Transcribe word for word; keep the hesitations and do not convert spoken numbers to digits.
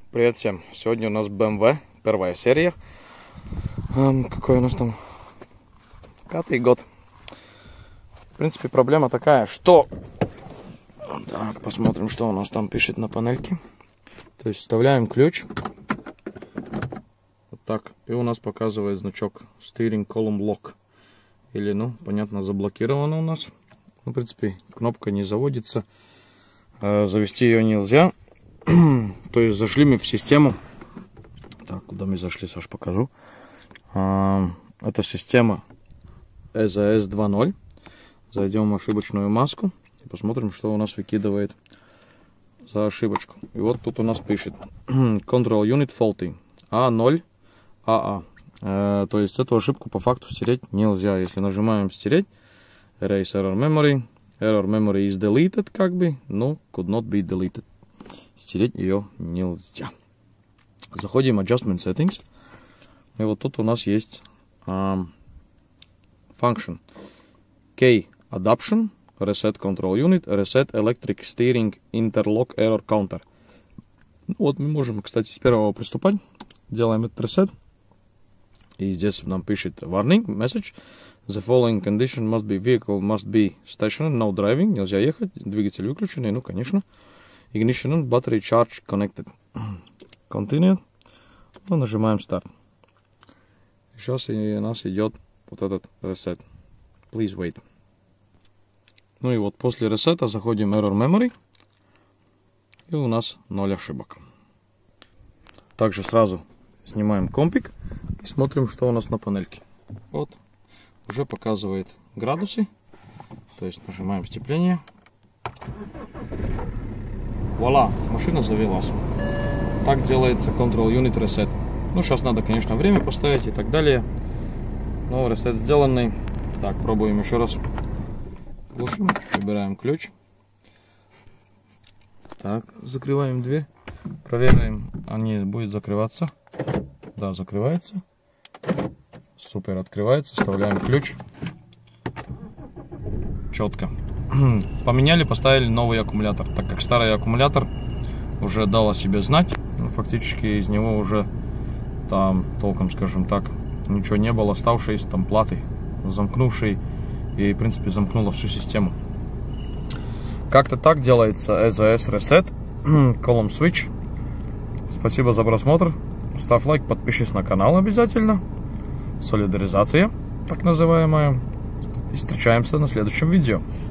Привет всем! Сегодня у нас бэ эм вэ, первая серия. Эм, какой у нас там? Пятый год. В принципе, проблема такая, что... Так, посмотрим, что у нас там пишет на панельке. То есть вставляем ключ. Вот так. И у нас показывает значок Steering Column Lock. Или, ну, понятно, заблокировано у нас. Ну, в принципе, кнопка не заводится. Э, завести ее нельзя. То есть зашли мы в систему. Так, куда мы зашли, Саш, покажу. А, это система и зет эс два ноль. Зайдем в ошибочную маску и посмотрим, что у нас выкидывает за ошибочку. И вот тут у нас пишет Control Unit Faulty а ноль а а. Э, то есть эту ошибку по факту стереть нельзя. Если нажимаем стереть, Erase Error Memory, Error Memory is deleted, как бы, но could not be deleted. Стереть ее нельзя. Заходим в Adjustment Settings. И вот тут у нас есть um, Function Key Adaption, Reset Control Unit, Reset Electric Steering Interlock Error Counter. Ну, вот мы можем, кстати, с первого приступать. Делаем этот reset. И здесь нам пишет Warning Message. The following condition must be vehicle must be stationary, no driving. Нельзя ехать, двигатель выключенный, ну, конечно. Ignition, battery charge connected. Continue. Ну, нажимаем Start. Сейчас у нас идет вот этот reset. Please wait. Ну и вот после ресета заходим в Error Memory. И у нас ноль ошибок. Также сразу снимаем компик и смотрим, что у нас на панельке. Вот. Уже показывает градусы. То есть нажимаем сцепление. Вуаля, машина завелась. Так делается Control Unit Reset. Ну, сейчас надо, конечно, время поставить и так далее. Но ресет сделанный. Так, пробуем еще раз. Глушим, выбираем ключ. Так, закрываем дверь. Проверяем, они будет закрываться. Да, закрывается. Супер, открывается. Вставляем ключ. Четко. Поменяли, поставили новый аккумулятор, так как старый аккумулятор уже дал о себе знать. Ну, фактически из него уже там толком, скажем так, ничего не было, оставшейся там платы, замкнувшей, и в принципе замкнула всю систему. Как-то так делается и зет эс Reset Column Switch. Спасибо за просмотр. Ставь лайк, подпишись на канал обязательно. Солидаризация, так называемая. И встречаемся на следующем видео.